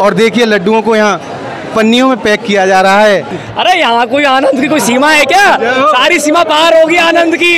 और देखिए लड्डुओं को यहाँ पन्नियों में पैक किया जा रहा है। अरे यहाँ कोई आनंद की कोई सीमा है क्या? सारी सीमा पार होगी आनंद की।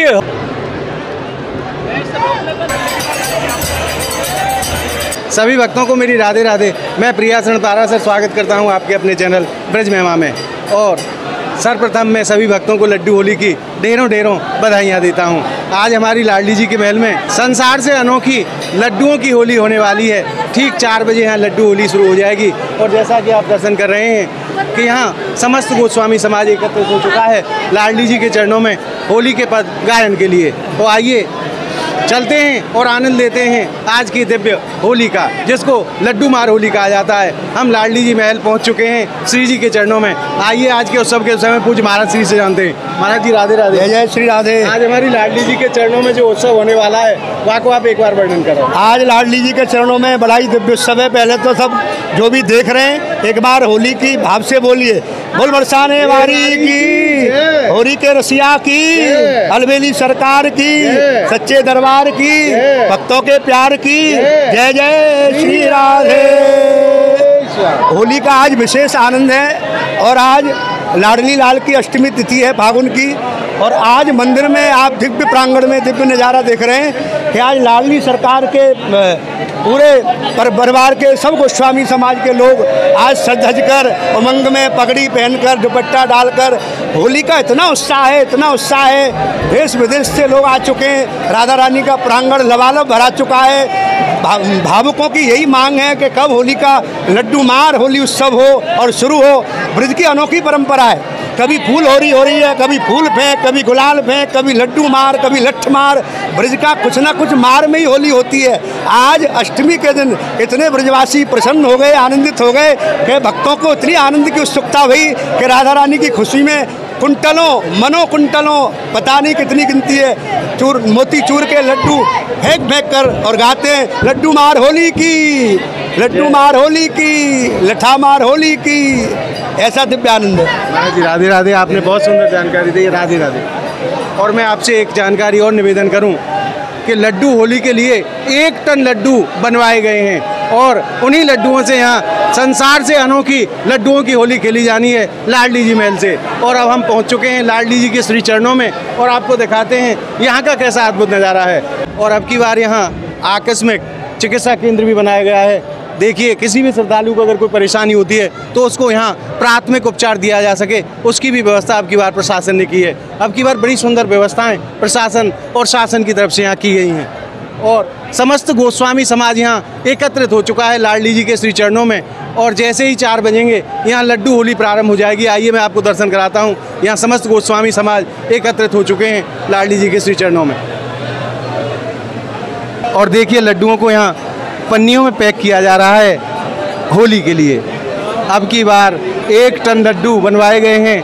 सभी भक्तों को मेरी राधे राधे। मैं प्रिया सरणपारा से स्वागत करता हूँ आपके अपने चैनल ब्रज महिमा में। और सर्वप्रथम मैं सभी भक्तों को लड्डू होली की ढेरों ढेरों बधाइयाँ देता हूँ। आज हमारी लाडली जी के महल में संसार से अनोखी लड्डुओं की होली होने वाली है। ठीक 4 बजे यहाँ लड्डू होली शुरू हो जाएगी। और जैसा कि आप दर्शन कर रहे हैं कि यहाँ समस्त गोस्वामी समाज एकत्रित हो चुका है लाडली जी के चरणों में होली के पद गायन के लिए। तो आइए चलते हैं और आनंद लेते हैं आज की दिव्य होली का, जिसको लड्डू मार होली कहा जाता है। हम लाडली जी महल पहुंच चुके हैं श्री जी के चरणों में। आइए आज के उत्सव के समय पूज्य महाराज श्री से जानते हैं। महाराज जी राधे राधे। जय जय श्री राधे। आज हमारी लाडली जी के चरणों में जो उत्सव होने वाला है वहाँ को आप एक बार वर्णन करो। आज लाडली जी के चरणों में बड़ा ही दिव्य उत्सव है। पहले तो सब जो भी देख रहे हैं एक बार होली की भाव से बोलिए, बोल बरसाने वाली की, होली के रसिया की, अलबेली सरकार की, सच्चे दरबार की, भक्तों के प्यार की, जय जय श्री राधे। होली का आज विशेष आनंद है और आज लाडली लाल की अष्टमी तिथि है फागुन की। और आज मंदिर में आप दिव्य प्रांगण में दिव्य नज़ारा देख रहे हैं कि आज लाडली सरकार के पूरे परिवार के सब गोस्वामी समाज के लोग आज सज कर उमंग में पगड़ी पहनकर दुपट्टा डालकर होली का इतना उत्साह है, इतना उत्साह है। देश विदेश से लोग आ चुके हैं। राधा रानी का प्रांगण लबालब भरा चुका है। भावुकों की यही मांग है कि कब होली का लड्डू मार होली उत्सव हो और शुरू हो। ब्रज की अनोखी परंपरा है, कभी फूल हो रही है, कभी फूल फेंक, कभी गुलाल फेंक, कभी लड्डू मार, कभी लठ मार। ब्रज का कुछ ना कुछ मार में ही होली होती है। आज अष्टमी के दिन इतने ब्रजवासी प्रसन्न हो गए, आनंदित हो गए कि भक्तों को इतनी आनंद की उत्सुकता हुई कि राधा रानी की खुशी में कुंटलों मनो कुंटलों पता नहीं कितनी गिनती है मोती चूर के लड्डू फेंक फेंक कर और गाते हैं लड्डू मार होली की, लड्डू मार होली की, लठा मार होली की। ऐसा दिव्य आनंद है। जी राधे राधे। आपने बहुत सुंदर जानकारी दी, राधे राधे। और मैं आपसे एक जानकारी और निवेदन करूं कि लड्डू होली के लिए 1 टन लड्डू बनवाए गए हैं और उन्हीं लड्डुओं से यहाँ संसार से अनोखी लड्डुओं की होली खेली जानी है लाडली जी महल से। और अब हम पहुँच चुके हैं लाडली जी के श्री चरणों में और आपको दिखाते हैं यहाँ का कैसा अद्भुत नज़ारा है। और अब की बार यहाँ आकस्मिक चिकित्सा केंद्र भी बनाया गया है। देखिए किसी भी श्रद्धालु को अगर कोई परेशानी होती है तो उसको यहाँ प्राथमिक उपचार दिया जा सके, उसकी भी व्यवस्था अब की बार प्रशासन ने की है। अब की बार बड़ी सुंदर व्यवस्थाएं प्रशासन और शासन की तरफ से यहाँ की गई हैं। और समस्त गोस्वामी समाज यहाँ एकत्रित हो चुका है लाडली जी के श्री चरणों में। और जैसे ही 4 बजेंगे यहाँ लड्डू होली प्रारंभ हो जाएगी। आइए मैं आपको दर्शन कराता हूँ। यहाँ समस्त गोस्वामी समाज एकत्रित हो चुके हैं लाडली जी के श्री चरणों में। और देखिए लड्डुओं को यहाँ पन्नियों में पैक किया जा रहा है होली के लिए। अब की बार 1 टन लड्डू बनवाए गए हैं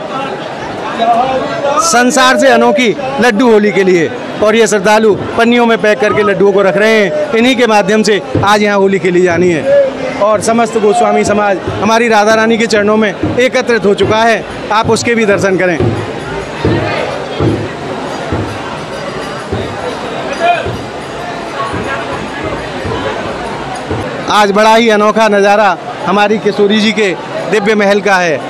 संसार से अनोखी लड्डू होली के लिए। और ये श्रद्धालु पन्नियों में पैक करके लड्डुओं को रख रहे हैं। इन्हीं के माध्यम से आज यहाँ होली खेली जानी है। और समस्त गोस्वामी समाज हमारी राधा रानी के चरणों में एकत्रित हो चुका है। आप उसके भी दर्शन करें। आज बड़ा ही अनोखा नज़ारा हमारी किशोरी जी के दिव्य महल का है।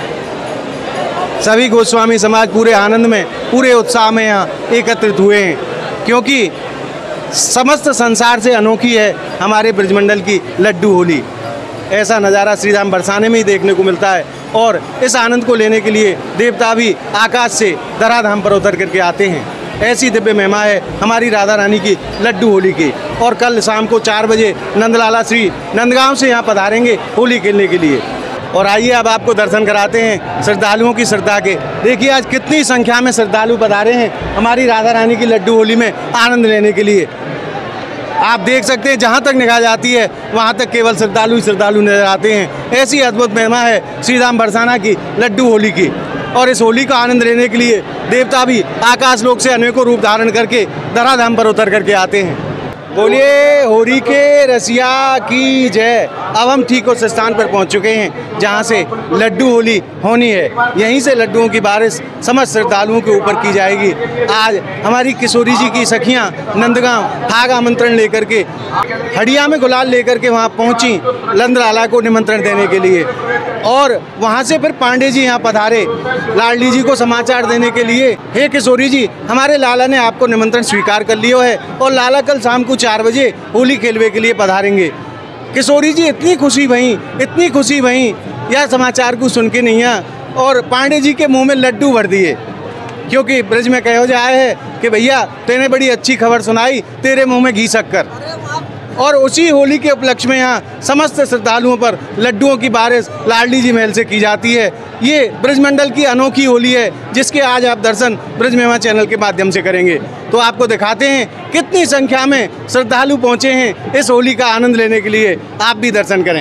सभी गोस्वामी समाज पूरे आनंद में, पूरे उत्साह में यहाँ एकत्रित हुए हैं, क्योंकि समस्त संसार से अनोखी है हमारे ब्रजमंडल की लड्डू होली। ऐसा नज़ारा श्री धाम बरसाने में ही देखने को मिलता है। और इस आनंद को लेने के लिए देवता भी आकाश से धराधाम पर उतर करके आते हैं। ऐसी दिव्य महिमा है हमारी राधा रानी की लड्डू होली की। और कल शाम को 4 बजे नंदलाला श्री नंदगांव से यहाँ पधारेंगे होली खेलने के लिए। और आइए अब आपको दर्शन कराते हैं श्रद्धालुओं की श्रद्धा के। देखिए आज कितनी संख्या में श्रद्धालु पधारे हैं हमारी राधा रानी की लड्डू होली में आनंद लेने के लिए। आप देख सकते हैं जहाँ तक निगाह जाती है वहाँ तक केवल श्रद्धालु ही श्रद्धालु नजर आते हैं। ऐसी अद्भुत महिमा है श्री धाम बरसाना की लड्डू होली की। और इस होली का आनंद लेने के लिए देवता भी आकाश लोक से अनेकों रूप धारण करके धराधाम पर उतर करके आते हैं। बोलिए होरी के रसिया की जय। अब हम ठीक उस स्थान पर पहुंच चुके हैं जहां से लड्डू होली होनी है। यहीं से लड्डुओं की बारिश समस्त श्रद्धालुओं के ऊपर की जाएगी। आज हमारी किशोरी जी की सखियां नंदगांव फाग आमंत्रण लेकर के हड़िया में गुलाल लेकर के वहां पहुंची नंदलाला को निमंत्रण देने के लिए, और वहां से फिर पांडे जी यहाँ पधारे लाडली जी को समाचार देने के लिए। हे किशोरी जी, हमारे लाला ने आपको निमंत्रण स्वीकार कर लिया है और लाला कल शाम को 4 बजे होली खेलने के लिए पधारेंगे। किशोरी जी इतनी खुशी भई यह समाचार को सुन के नहीं है, और पांडे जी के मुंह में लड्डू भर दिए, क्योंकि ब्रज में कहो जाए है कि भैया तेने बड़ी अच्छी खबर सुनाई, तेरे मुंह में घी शक्कर। और उसी होली के उपलक्ष्य में यहाँ समस्त श्रद्धालुओं पर लड्डुओं की बारिश लाडली जी महल से की जाती है। ये ब्रजमंडल की अनोखी होली है, जिसके आज आप दर्शन ब्रज मेवा चैनल के माध्यम से करेंगे। तो आपको दिखाते हैं कितनी संख्या में श्रद्धालु पहुँचे हैं इस होली का आनंद लेने के लिए। आप भी दर्शन करें।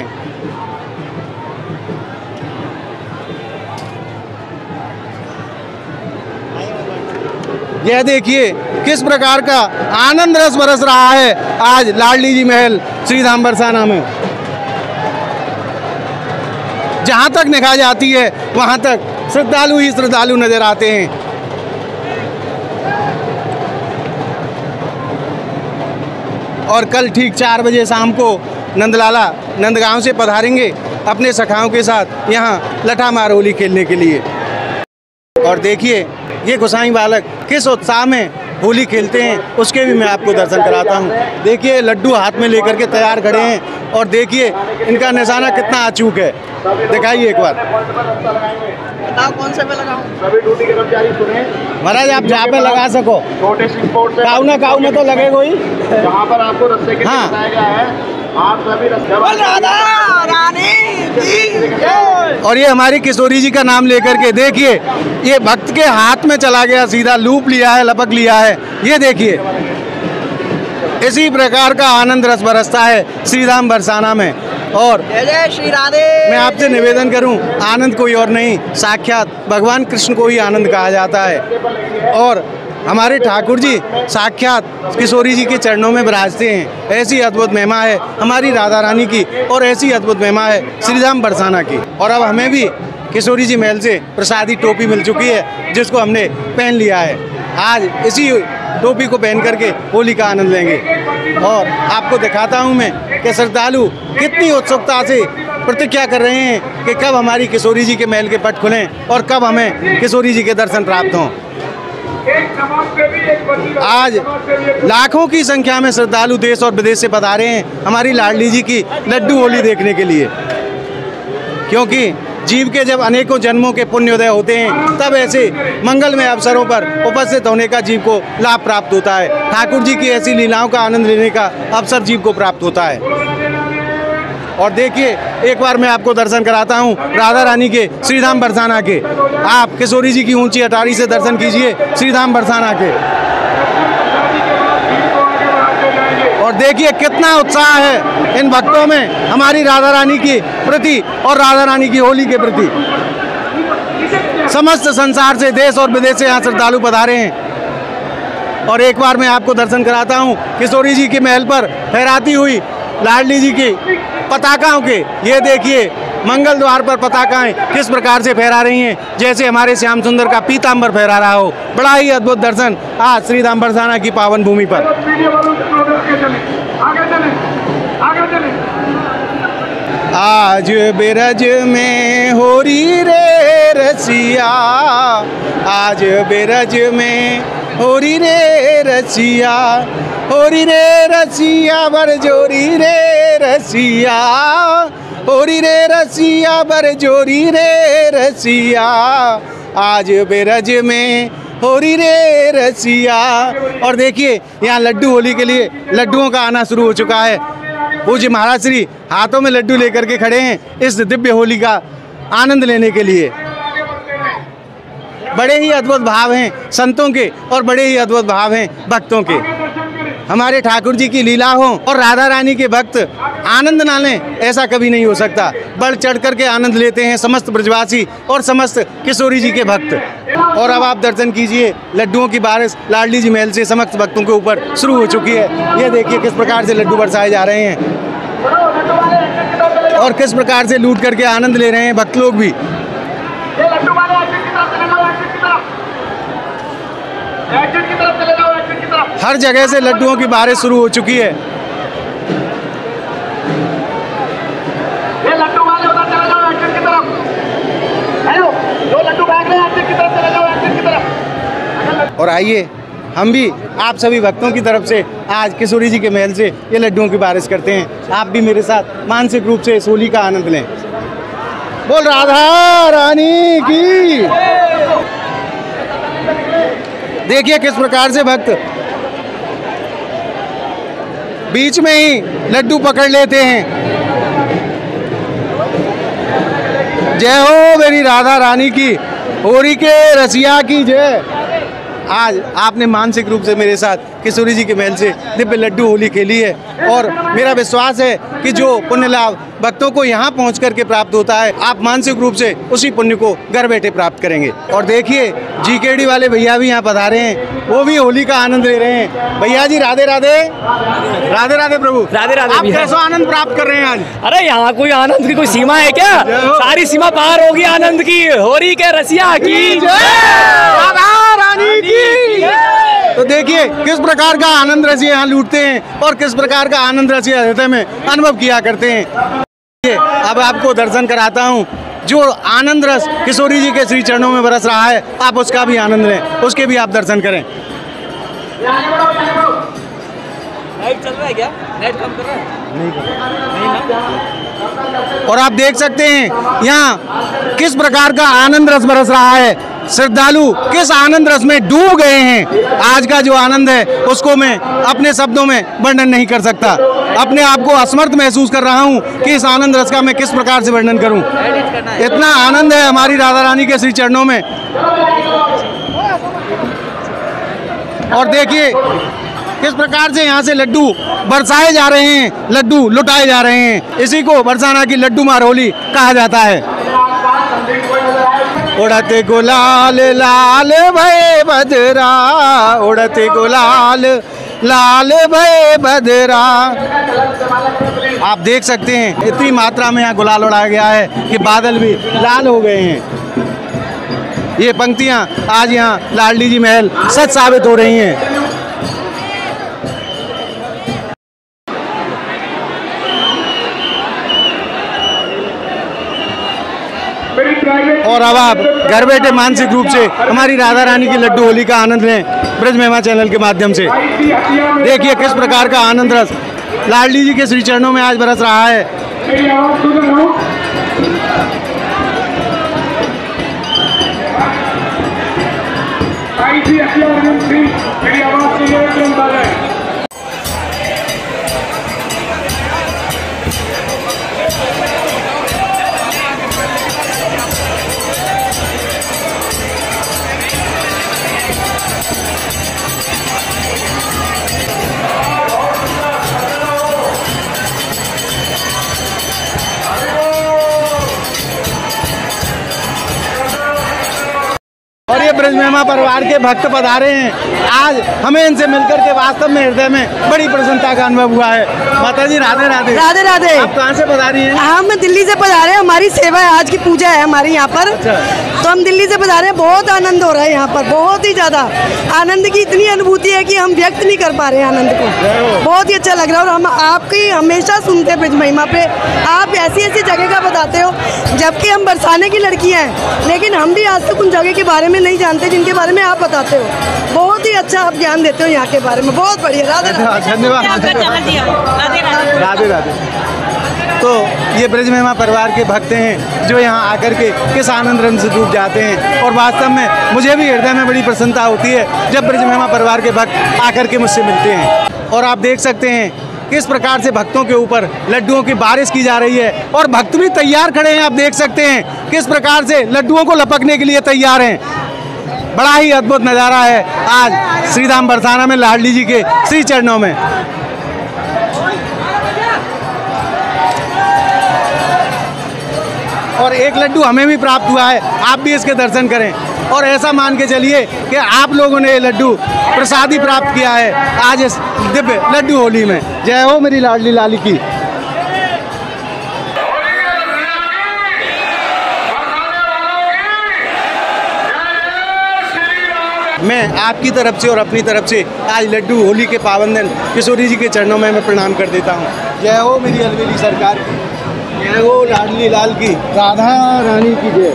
यह देखिए किस प्रकार का आनंद रस बरस रहा है आज लाडली जी महल श्री धाम बरसाना में। जहां तक निगाह जाती है वहां तक श्रद्धालु ही श्रद्धालु नजर आते हैं। और कल ठीक 4 बजे शाम को नंदलाला नंदगांव से पधारेंगे अपने सखाओं के साथ यहाँ लठामार होली खेलने के लिए। और देखिए ये गोसाई बालक किस उत्साह में होली खेलते हैं, उसके भी मैं आपको दर्शन कराता हूँ। देखिए लड्डू हाथ में लेकर के तैयार खड़े हैं, और देखिए इनका निशाना कितना अचूक है। दिखाइए एक बार। बताओ कौन से पे लगाऊं? सभी ड्यूटी कर्मचारी सुने महाराज, आप जहाँ पे लगा सको, काऊ ना काऊ में तो लगेगा ही। जहाँ पर आपको रस्ते के हाँ। बताया गया है, आप सभी और ये हमारी किशोरी जी का नाम लेकर के देखिए, ये भक्त के हाथ में चला गया, सीधा लूप लिया है, लपक लिया है। ये देखिए इसी प्रकार का आनंद रस बरसता है श्रीधाम बरसाना में। और जय श्री राधे। मैं आपसे निवेदन करूं, आनंद कोई और नहीं, साक्षात भगवान कृष्ण को ही आनंद कहा जाता है। और हमारे ठाकुर जी साक्षात किशोरी जी के चरणों में विराजते हैं। ऐसी अद्भुत महिमा है हमारी राधा रानी की, और ऐसी अद्भुत महिमा है श्रीधाम बरसाना की। और अब हमें भी किशोरी जी महल से प्रसादी टोपी मिल चुकी है, जिसको हमने पहन लिया है। आज इसी टोपी को पहन करके होली का आनंद लेंगे। और आपको दिखाता हूँ मैं कि श्रद्धालु कितनी उत्सुकता से प्रतीक्षा कर रहे हैं कि कब हमारी किशोरी जी के महल के पट खुलें और कब हमें किशोरी जी के दर्शन प्राप्त हों। आज लाखों की संख्या में श्रद्धालु देश और विदेश से पधारे हैं हमारी लाडली जी की लड्डू होली देखने के लिए, क्योंकि जीव के जब अनेकों जन्मों के पुण्योदय होते हैं तब ऐसे मंगलमय अवसरों पर उपस्थित होने का जीव को लाभ प्राप्त होता है। ठाकुर जी की ऐसी लीलाओं का आनंद लेने का अवसर जीव को प्राप्त होता है। और देखिए एक बार मैं आपको दर्शन कराता हूँ राधा रानी के श्रीधाम बरसाना के। आप किशोरी जी की ऊंची अटारी से दर्शन कीजिए श्रीधाम बरसाना के, और देखिए कितना उत्साह है इन भक्तों में हमारी राधा रानी की प्रति और राधा रानी की होली के प्रति। समस्त संसार से, देश और विदेश से यहाँ श्रद्धालु पधारे हैं। और एक बार मैं आपको दर्शन कराता हूँ किशोरी जी के महल पर फहराती हुई लाडली जी की पताकाओं के। ये देखिए मंगल द्वार पर पताकाएं किस प्रकार से फहरा रही हैं, जैसे हमारे श्याम सुंदर का पीताम्बर फहरा रहा हो। बड़ा ही अद्भुत दर्शन आज श्रीधाम बरसाना की पावन भूमि पर। आज बिरज में होरी रे रसिया, आज बिरज में होरी रे रसिया, होरी रे रसिया बरजोरी रे रसिया, होरी रे रसिया बरजोरी रे रसिया, आज बिरज में होरी रे रसिया। और देखिए यहाँ लड्डू होली के लिए लड्डुओं का आना शुरू हो चुका है। पूज्य महाराज श्री हाथों में लड्डू लेकर के खड़े हैं इस दिव्य होली का आनंद लेने के लिए। बड़े ही अद्भुत भाव हैं संतों के और बड़े ही अद्भुत भाव हैं भक्तों के। हमारे ठाकुर जी की लीला हो और राधा रानी के भक्त आनंद ना लें, ऐसा कभी नहीं हो सकता। बढ़ चढ़ कर के आनंद लेते हैं समस्त ब्रजवासी और समस्त किशोरी जी के भक्त। और अब आप दर्शन कीजिए, लड्डुओं की बारिश लाडली जी महल से समस्त भक्तों के ऊपर शुरू हो चुकी है। ये देखिए किस प्रकार से लड्डू बरसाए जा रहे हैं और किस प्रकार से लूट करके आनंद ले रहे हैं भक्त लोग भी। हर जगह से लड्डुओं की बारिश शुरू हो चुकी है। और आइए हम भी आप सभी भक्तों की तरफ से आज किशोरी जी के महल से ये लड्डुओं की बारिश करते हैं। आप भी मेरे साथ मानसिक रूप से इस होली का आनंद लें। बोल राधा रानी की। देखिए किस प्रकार से भक्त बीच में ही लड्डू पकड़ लेते हैं। जय हो मेरी राधा रानी की, होली के रसिया की जय। आज आपने मानसिक रूप से मेरे साथ किशोरी जी के महल से दिव्य लड्डू होली खेली है और मेरा विश्वास है कि जो पुण्य लाभ भक्तों को यहाँ पहुँच करके प्राप्त होता है, आप मानसिक रूप से उसी पुण्य को घर बैठे प्राप्त करेंगे। और देखिए जीकेडी वाले भैया भी यहाँ पधारे हैं, वो भी होली का आनंद ले रहे हैं। भैया जी राधे राधे। राधे राधे प्रभु। राधे राधे। आप कैसा आनंद प्राप्त कर रहे हैं आज? अरे यहाँ कोई आनंद की कोई सीमा है क्या? सारी सीमा पार होगी आनंद की। होली के रसिया की राधा रानी की। तो देखिए किस प्रकार का आनंद रसिया यहाँ लूटते हैं और किस प्रकार का आनंद रसिया हृदय में अनुभव किया करते हैं। अब आपको दर्शन कराता हूँ। जो आनंद रस किशोरी जी के श्री चरणों में बरस रहा है, आप उसका भी आनंद लें, उसके भी आप दर्शन करें। लाइट चल रहा है क्या? नेट कम कर रहा है? नहीं। और आप देख सकते हैं यहाँ किस प्रकार का आनंद रस बरस रहा है। श्रद्धालु किस आनंद रस में डूब गए हैं। आज का जो आनंद है उसको मैं अपने शब्दों में वर्णन नहीं कर सकता। अपने आप को असमर्थ महसूस कर रहा हूँ कि इस आनंद रस का मैं किस प्रकार से वर्णन करूँ। इतना आनंद है हमारी राधा रानी के श्री चरणों में। और देखिए किस प्रकार से यहाँ से लड्डू बरसाए जा रहे हैं, लड्डू लुटाए जा रहे हैं। इसी को बरसाना की लड्डू मार होली कहा जाता है। उड़ते गुलाल लाल भय बदरा, उड़ते गुलाल लाल भय बदरा। आप देख सकते हैं इतनी मात्रा में यहाँ गुलाल उड़ाया गया है कि बादल भी लाल हो गए हैं। ये पंक्तियाँ आज यहाँ लाडली जी महल सच साबित हो रही हैं। और अब आप घर बैठे मानसिक रूप से हमारी राधा रानी की लड्डू होली का आनंद लें ब्रज महिमा चैनल के माध्यम से। देखिए किस प्रकार का आनंद रस लाडली जी के श्री चरणों में आज बरस रहा है। और ये ब्रज महिमा परिवार के भक्त पधारे हैं। आज हमें इनसे मिलकर के वास्तव में हृदय में बड़ी प्रसन्नता का अनुभव हुआ है। माता जी राधे राधे। राधे राधे। आप कहाँ से पधारी हैं? हम दिल्ली से पधारे हैं। हमारी सेवा है, आज की पूजा है हमारी यहाँ पर। अच्छा। तो हम दिल्ली से पधारे हैं। बहुत आनंद हो रहा है यहाँ पर, बहुत ही ज्यादा आनंद की इतनी अनुभूति है कि हम व्यक्त नहीं कर पा रहे हैं आनंद को। बहुत ही अच्छा लग रहा है। और हम आपकी हमेशा सुनते हैं ब्रज महिमा पे, आप ऐसी ऐसी जगह का बताते हो, जबकि हम बरसाने की लड़कियाँ हैं, लेकिन हम भी आज तक उन जगह के बारे में नहीं जानते जिनके बारे में आप बताते हो। बहुत ही अच्छा आप ज्ञान देते हो यहाँ के बारे में, बहुत बढ़िया। राधे राधे। धन्यवाद। राधे राधे। तो ये ब्रज महिमा परिवार के भक्त हैं जो यहाँ आकर के किस आनंद रंग से डूब जाते हैं। और वास्तव में मुझे भी हृदय में बड़ी प्रसन्नता होती है जब ब्रज महिमा परिवार के भक्त आकर के मुझसे मिलते हैं। और आप देख सकते हैं किस प्रकार से भक्तों के ऊपर लड्डुओं की बारिश की जा रही है और भक्त भी तैयार खड़े हैं। आप देख सकते हैं किस प्रकार से लड्डुओं को लपकने के लिए तैयार हैं। बड़ा ही अद्भुत नज़ारा है आज श्रीधाम बरसाना में लाडली जी के श्री चरणों में। और एक लड्डू हमें भी प्राप्त हुआ है, आप भी इसके दर्शन करें। और ऐसा मान के चलिए कि आप लोगों ने ये लड्डू प्रसादी प्राप्त किया है आज इस दिव्य लड्डू होली में। जय हो मेरी लाडली लाली की। मैं आपकी तरफ से और अपनी तरफ से आज लड्डू होली के पावन दिन किशोरी जी के चरणों में मैं प्रणाम कर देता हूँ। जय हो मेरी अलवेली सरकार की, जय हो लाडली लाल की, राधा रानी की जय।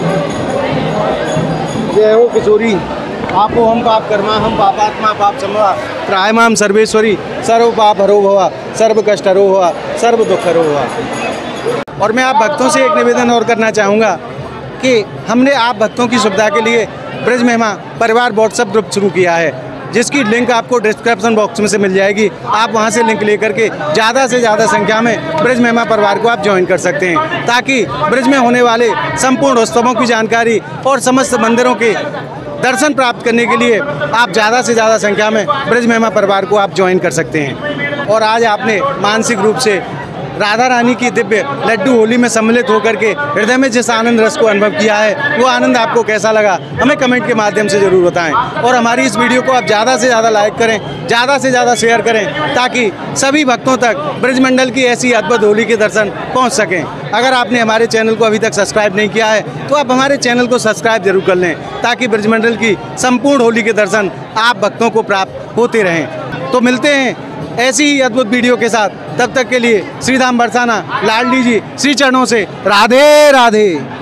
जय हो किशोरी, आपो हम पाप कर्मा हम पापात्मा पाप समवा त्रायमाम सर्वेश्वरी सर्व पाप हरो भवा सर्व कष्ट हरो भवा सर्व दुख हरो भवा। और मैं आप भक्तों से एक निवेदन और करना चाहूँगा कि हमने आप भक्तों की सुविधा के लिए ब्रज महिमा परिवार व्हाट्सएप ग्रुप शुरू किया है, जिसकी लिंक आपको डिस्क्रिप्शन बॉक्स में से मिल जाएगी। आप वहां से लिंक लेकर के ज़्यादा से ज़्यादा संख्या में ब्रज महिमा परिवार को आप ज्वाइन कर सकते हैं, ताकि ब्रज में होने वाले संपूर्ण उत्सवों की जानकारी और समस्त मंदिरों के दर्शन प्राप्त करने के लिए आप ज़्यादा से ज़्यादा संख्या में ब्रज महिमा परिवार को आप ज्वाइन कर सकते हैं। और आज आपने मानसिक रूप से राधा रानी की दिव्य लड्डू होली में सम्मिलित होकर के हृदय में जिस आनंद रस को अनुभव किया है, वो आनंद आपको कैसा लगा हमें कमेंट के माध्यम से ज़रूर बताएं। और हमारी इस वीडियो को आप ज़्यादा से ज़्यादा लाइक करें, ज़्यादा से ज़्यादा शेयर करें, ताकि सभी भक्तों तक ब्रजमंडल की ऐसी अद्भुत होली के दर्शन पहुँच सकें। अगर आपने हमारे चैनल को अभी तक सब्सक्राइब नहीं किया है तो आप हमारे चैनल को सब्सक्राइब जरूर कर लें, ताकि ब्रजमंडल की संपूर्ण होली के दर्शन आप भक्तों को प्राप्त होते रहें। तो मिलते हैं ऐसी ही अद्भुत वीडियो के साथ, तब तक के लिए श्रीधाम बरसाना लाडली जी श्री चरणों से राधे राधे।